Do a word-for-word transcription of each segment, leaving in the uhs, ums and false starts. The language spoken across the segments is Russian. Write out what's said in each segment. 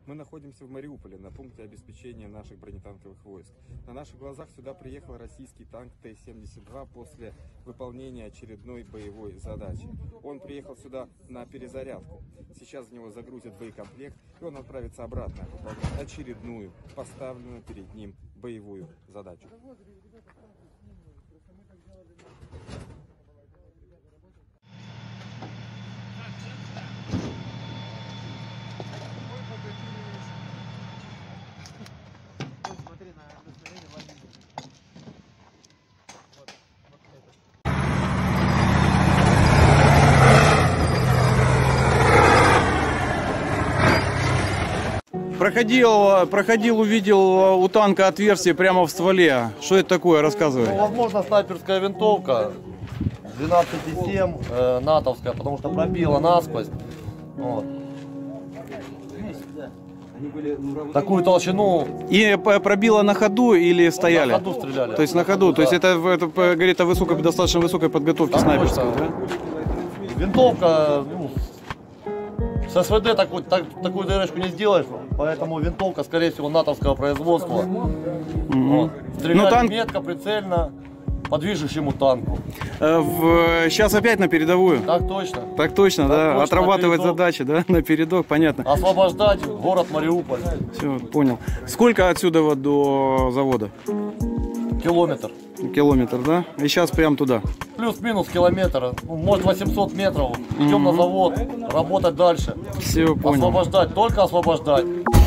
Мы находимся в Мариуполе на пункте обеспечения наших бронетанковых войск. На наших глазах сюда приехал российский танк Т семьдесят два после выполнения очередной боевой задачи. Он приехал сюда на перезарядку. Сейчас в него загрузят боекомплект, и он отправится обратно выполнять очередную поставленную перед ним боевую задачу. Проходил, проходил, увидел у танка отверстие прямо в стволе. Что это такое? Рассказывай. Ну, возможно, снайперская винтовка двенадцать семь, э, натовская, потому что пробила насквозь. Вот. Такую толщину. И пробила на ходу или стояли? На ходу стреляли. То есть на ходу. Да. То есть это, это говорит о высокой, достаточно высокой подготовке снайперской, да? Винтовка, ну, с СВД такой, так, такую дырочку не сделаешь, поэтому винтовка, скорее всего, натовского производства. Mm-hmm. Вот. Стреляли ну, танк... метко, прицельно, по движущему танку. Э, в... Сейчас опять на передовую? Так точно. Так точно, так да? Точно, отрабатывать задачи, да? На передок, понятно. Освобождать город Мариуполь. Все, понял. Сколько отсюда вот до завода? Километр. Километр, да? И сейчас прям туда? Плюс-минус километр, ну, может восемьсот метров. Идем mm-hmm. на завод, работать дальше. Все, понял. Освобождать, только освобождать.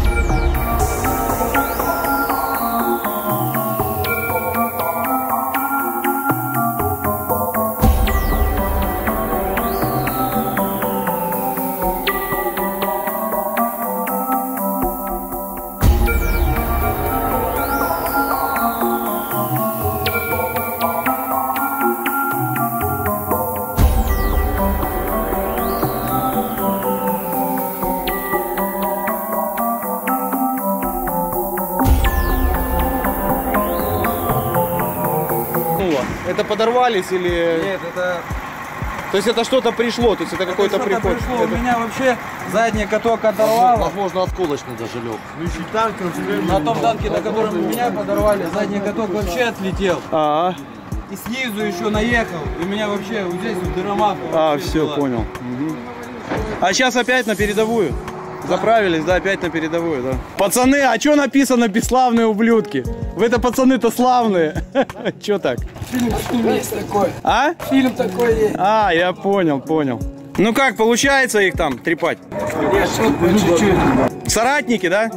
Это подорвались или... Нет, это... То есть это что-то пришло, то есть это, это какой-то приход? Пришло. Это... У меня вообще задний каток оторвало. Возможно, осколочный даже лег. На том танке, на котором меня подорвали, задний каток вообще отлетел. А, -а. И снизу еще наехал, и у меня вообще вот здесь вот дыроматка. А, все, была. Понял. Угу. А сейчас опять на передовую? Заправились, да, опять на передовую, да. Пацаны, а что написано «бесславные ублюдки»? Вы-то пацаны-то славные. Че так? Фильм, фильм есть такой. А? Фильм такой есть. А, я понял, понял. Ну как, получается их там трепать? Чуть-чуть. Соратники, да?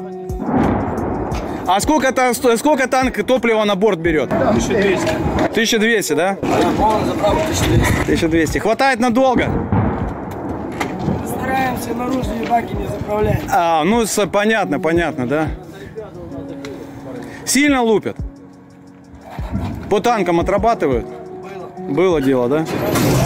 А сколько, та, сколько танк топлива на борт берет? тысяча двести. тысяча двести, да? Да, полная заправка тысяча двести. тысяча двести. Хватает надолго? Стараемся наружные баки не заправлять. А, ну понятно, понятно, да. Сильно лупят? По танкам отрабатывают? Было. Было дело, да?